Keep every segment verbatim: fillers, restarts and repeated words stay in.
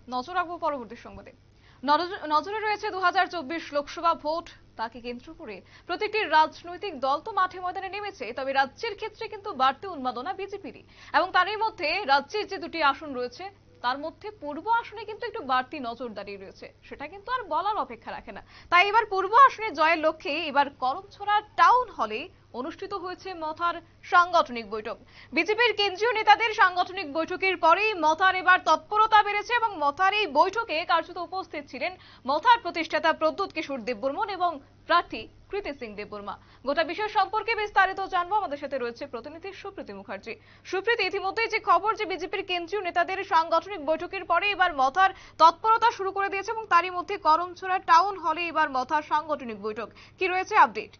নজর রাখবো পরবর্তী সংবাদে। নজরে রয়েছে দু হাজার চব্বিশ লোকসভা ভোট, তাকে কেন্দ্র করে প্রতিটি রাজনৈতিক দল তো মাঠে ময়দানে নেমেছে, তবে রাজ্যের ক্ষেত্রে কিন্তু বাড়তি উন্মাদনা বিজেপিরই। এবং তারই মধ্যে রাজ্যের যে দুটি আসন রয়েছে তার মধ্যে পূর্ব আসনে কিন্তু একটু বাড়তি নজরদারি রয়েছে, সেটা কিন্তু আর বলার অপেক্ষা রাখে না। তাই এবার পূর্ব আসনে জয়ের লক্ষ্যে এবার করমছড়া টাউন হলে অনুষ্ঠিত হয়েছে মথার সাংগঠনিক বৈঠক। বিজেপির কেন্দ্রীয় নেতাদের সাংগঠনিক বৈঠকের পরেই মথার এবার তৎপরতা বেড়েছে এবং মথার এই বৈঠকে কার্যত উপস্থিত ছিলেন মথার প্রতিষ্ঠাতা প্রদ্যুৎ কিশোর দেববর্মন এবং প্রার্থী কৃতি সিং দেববর্মা। গোটা বিষয় সম্পর্কে বিস্তারিত জানবো, আমাদের সাথে রয়েছে প্রতিনিধি সুপ্রীতি মুখার্জি। সুপ্রীতি, ইতিমধ্যেই যে খবর যে বিজেপির কেন্দ্রীয় নেতাদের সাংগঠনিক বৈঠকের পরে এবার মথার তৎপরতা শুরু করে দিয়েছে এবং তারই মধ্যে করমছড়া টাউন হলে এবার মথার সাংগঠনিক বৈঠক, কি রয়েছে আপডেট?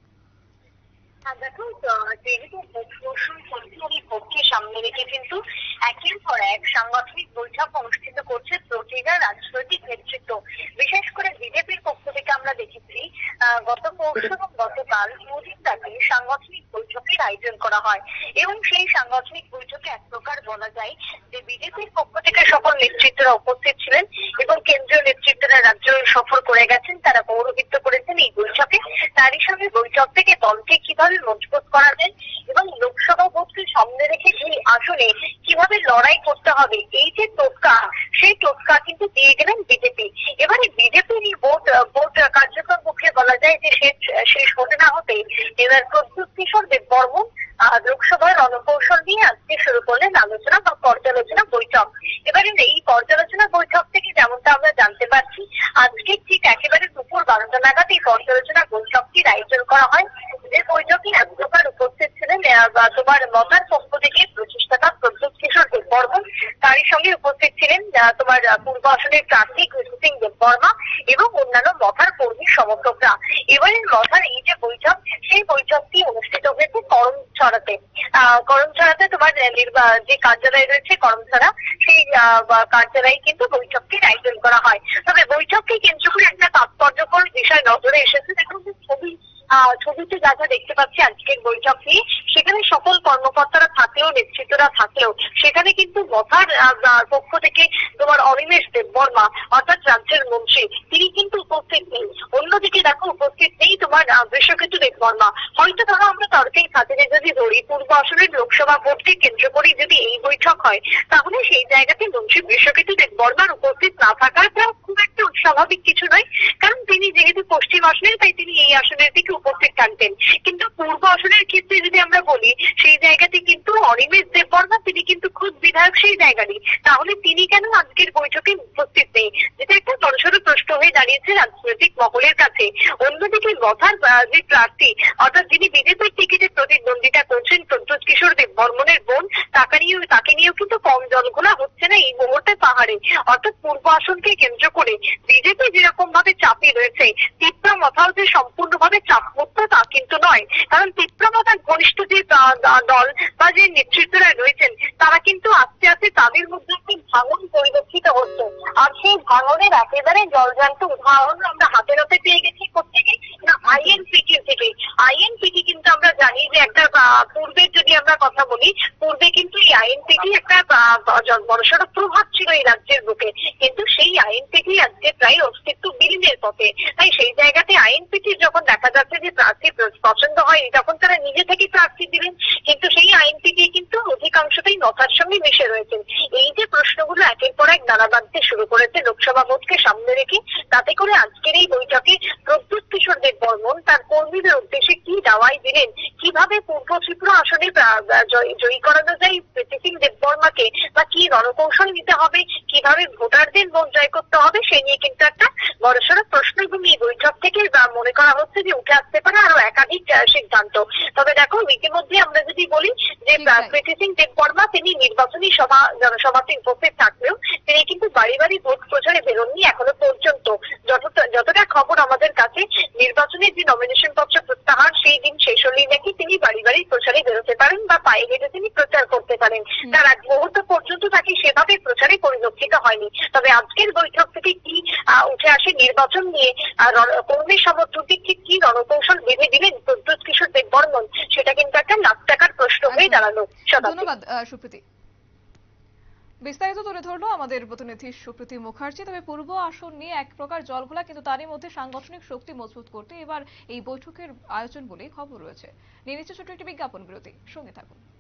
দেখো, যেহেতু ভোটকে সামনে রেখে কিন্তু একের পর এক সাংগঠনিক বৈঠক অনুষ্ঠিত করছে প্রতিটা রাজনৈতিক নেতৃত্ব। বিশেষ করে বিজেপির পক্ষ থেকে আমরা দেখেছি গত পরশু এবং গতকাল দুদিন ব্যাপী সাংগঠনিক বৈঠকের আয়োজন করা হয় এবং সেই সাংগঠনিক বৈঠকে এক প্রকার বলা যায় যে বিজেপির পক্ষ থেকে সকল নেতৃত্বরা উপস্থিত ছিলেন এবং কেন্দ্রীয় নেতৃত্বরা রাজ্য সফর করে গেছেন, তারা পৌরোহিত্য করেছেন এই বৈঠকে। তারই সঙ্গে বৈঠক থেকে দলকে কিভাবে মজবুত করা যায় এবং লোকসভা ভোটকে সামনে রেখে এই আসনে কিভাবে লড়াই করতে হবে, এই যে টোটকা, সেই টোটকা কিন্তু দিয়ে গেলেন বিজেপি। এবারে বিজেপির এই ভোট ভোট কার্যক্রম পক্ষে বলা যায় যে শেষ হতে না হতে এবার প্রদ্যুৎ কিশোর দেববর্মন লোকসভার রণকৌশল নিয়ে আজকে শুরু করলেন আলোচনা বা পর্যালোচনা বৈঠক। এবারে এই পর্যালোচনা বৈঠক থেকে যেমনটা আমরা জানতে পারছি, আজকে ঠিক একেবারে দুপুর বারোটা নাগাদ এই পর্যালোচনা বৈঠকটির আয়োজন করা হয়। যে বৈঠকে এক প্রকার উপস্থিত ছিলেন তোমার মথার পক্ষ থেকে প্রতিষ্ঠাতা প্রদ্যুৎ কিশোর দেববর্মন, তারই সঙ্গে উপস্থিত ছিলেন তোমার পূর্ব আসনের প্রার্থী কৃতি সিং দেববর্মা এবং অন্যান্য মথার কর্মী সমর্থকরা। এবারে মথার এই যে বৈঠক, সেই বৈঠকটি অনুষ্ঠিত হয়েছে করমছড়াতে। আহ করমছড়াতে তোমার যে কার্যালয় রয়েছে করমছড়া, সেই কার্যালয়ে কিন্তু বৈঠকটির আয়োজন করা হয়। তবে বৈঠককে কেন্দ্র করে একটা তাৎপর্যপূর্ণ বিষয় নজরে এসেছে। দেখুন, ছবি ছবিতে যা যা দেখতে পাচ্ছি আজকের বৈঠক নিয়ে, সেখানে সকল কর্মকর্তারা থাকলেও নেতৃত্বরা থাকলেও সেখানে কিন্তু মথার পক্ষ থেকে তোমার অনিমেষ দেববর্মা অর্থাৎ রাজ্যের মন্ত্রী, তিনি কিন্তু উপস্থিত নেই। অন্যদিকে দেখো, উপস্থিত নেই তোমার বিশ্বকিশোর দেববর্মা। হয়তো ধরো আমরা তর্কের খাতিরে যদি ধরি, পূর্ব আসনের লোকসভা ভোটকে কেন্দ্র করে যদি এই বৈঠক হয়, তাহলে সেই জায়গাতে মন্ত্রী বিশ্বকিশোর দেববর্মার উপস্থিত না থাকাটা খুব একটা স্বাভাবিক কিছু নয়, কারণ তিনি যেহেতু পশ্চিম আসনের, তাই তিনি এই আসনের দিকে উপস্থিত থাকতেন। কিন্তু পূর্ব আসনের ক্ষেত্রে যদি আমরা বলি, সেই জায়গাতে কিন্তু অনিমেষ দেববর্মা তিনি কিন্তু খুব বিধায়ক সেই জায়গারই, তাহলে তিনি কেন আজকের বৈঠকে উপস্থিত নেই, যেটা একটা বড়সড় প্রশ্ন হয়ে দাঁড়িয়েছে রাজনৈতিক মহলের কাছে। অন্যদিকে মথার যে প্রার্থী অর্থাৎ যিনি বিজেপির টিকিটে প্রতিদ্বন্দ্বিতা করছেন প্রদ্যুৎ কিশোর দেববর্মনের বোন, তাকে নিয়েও তাকে নিয়েও কিন্তু কম জলঘোলা হচ্ছে না এই মুহূর্তে পাহাড়ে। অর্থাৎ পূর্ব আসনকে কেন্দ্র করে বিজেপি যেরকম ভাবে চাপে রয়েছে, তিপ্রা মথাও যে সম্পূর্ণভাবে চাপমুক্ত তা কিন্তু নয়, কারণ তিপ্রা মথার ঘনিষ্ঠ যে দল বা যে নেতৃত্বরা রয়েছেন, তারা কিন্তু আস্তে আস্তে তাদের মধ্যে একটি ভাঙন পরিলক্ষিত হচ্ছে। আর সেই ভাঙনের একেবারে জলজান্ত উদাহরণ আমরা হাতে হাতে পেয়ে গেছি প্রত্যেকে না আইএনপিটি থেকে। আইএনপিটি কিন্তু আমরা জানি যে একটা পূর্বের যদি আমরা কথা বলি, পূর্বে কিন্তু এই আইএনপিটি একটা বড়সড় প্রভাব ছিল এই রাজ্যের বুকে, কিন্তু সেই আইএনপিটি আজকে প্রায় অস্তিত্ব বিলীনের পথে। তাই সেই জায়গাতে আইএনপিটির যখন দেখা যাচ্ছে যে প্রার্থী পছন্দ হয়নি, তখন তারা নিজে থেকে প্রার্থী দিলেন, কিন্তু সেই আইএনপিটি কিন্তু অধিকাংশটাই মথার সঙ্গে মিশে রয়েছেন। এই যে প্রশ্নগুলো একের পর এক নানা বাঁধতে শুরু করেছে লোকসভা ভোটকে সামনে রেখে, তাতে করে আজকের এই বৈঠকে প্রদ্যুৎ কিশোর দেববর্মন তার কর্মীদের উদ্দেশ্যে কি দাওয়াই দিলেন, কিভাবে পূর্ব ত্রিপুরা আসনে জয়ী করানো যায় কৃতি সিং দেববর্মাকে, বা কি রণকৌশল নিতে হবে, কিভাবে ভোটারদের মন জয় করতে হবে, সে নিয়ে কিন্তু একটা বড়সড় প্রশ্ন এবং এই বৈঠক থেকে মনে করা হচ্ছে যে উঠে আসতে পারে আরো একাধিক সিদ্ধান্ত। তবে দেখো, ইতিমধ্যে আমরা যদি বলি যে কৃতি সিং দেববর্মা তিনি নির্বাচনী সভা জনসভাতে উপস্থিত থাকলেও তিনি কিন্তু বাড়ি বাড়ি ভোট প্রচারে বেরোননি এখনো পর্যন্ত। যতটা খবর আমাদের কাছে, নির্বাচনের যে নমিনেশন পত্র প্রত্যাহার সেই দিন শেষ হলেই নাকি তিনি বাড়ি বাড়ি প্রচারে বেরোতে পারেন বা পায়ে হেঁটে তিনি প্রচার করতে পারেন। তার আগ মুহূর্ত পর্যন্ত তাকে সেভাবে প্রচারে পরিলক্ষিত হয়নি। তবে আজকের বৈঠক থেকে কি উঠে আসে নির্বাচন নিয়ে কর্মী সমর্থকদের ঠিক কি রণকৌশল বেঁধে দিলেন প্রদ্যুৎ কিশোর দেববর্মন, সেটা কিন্তু একটা লাখ টাকার প্রশ্ন হয়ে দাঁড়ালো। ধন্যবাদ সুপ্রীতি। বিস্তারিত তুলে ধরলো আমাদের প্রতিনিধি সুপ্রীতি মুখার্জি। তবে পূর্ব আসন নিয়ে এক প্রকার জলঘোলা, কিন্তু তারই মধ্যে সাংগঠনিক শক্তি মজবুত করতে এবার এই বৈঠকের আয়োজন বলেই খবর রয়েছে। নিয়ে নিচ্ছে ছোট্ট একটি বিজ্ঞাপন বিরতি, সঙ্গে থাকুন।